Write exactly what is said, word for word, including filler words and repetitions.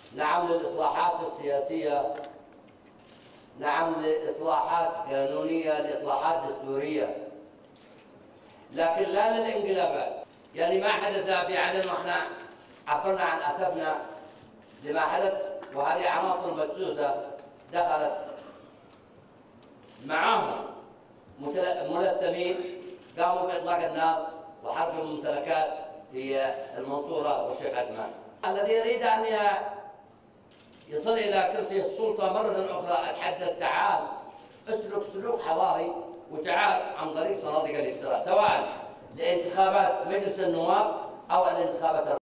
نعم للإصلاحات السياسية، نعم لإصلاحات قانونية، لإصلاحات دستورية، لكن لا للانقلابات. يعني ما حدث في عدن واحنا عبرنا عن أسفنا لما حدث، وهذه عناصر مدسوسة دخلت معهم ملثمين قاموا بإطلاق النار وحرق الممتلكات في المنصورة والشيخ عثمان. الذي يريد أن يصل إلى كرسي السلطة مرة أخرى أتحدث تعال اسلك سلوك حضاري وتعال عن طريق صناديق الاقتراع، سواء لانتخابات مجلس النواب أو الانتخابات